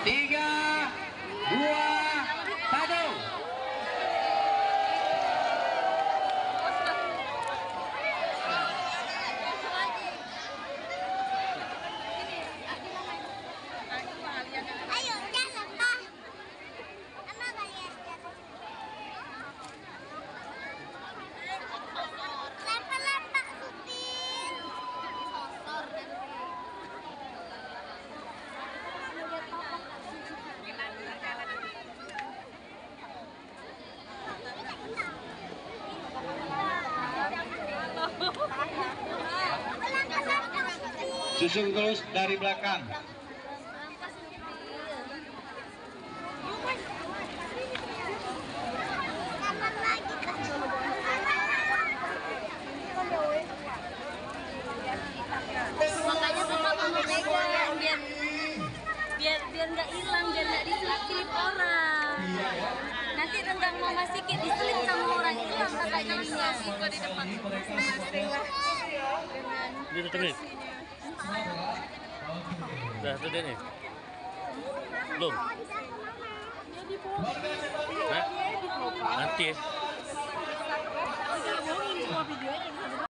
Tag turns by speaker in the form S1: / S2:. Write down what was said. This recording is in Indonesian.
S1: 3, 2, 1.
S2: Ayo, jalan, Pak. Mama kalian jalan. Lempar-lempar, supir. Sosor nanti.
S1: Susul terus dari belakang.
S2: Kapan lagi, Kak?
S3: Makanya suka mama pegang biar nggak hilang, biar nggak diselip orang. Nanti renggang mama sikit diselip sama orang hilang kakaknya suka di depan masing-masing lah.
S4: Dia tutup nih. Udah tuh dia nih. Belum. Hah? Nanti ya.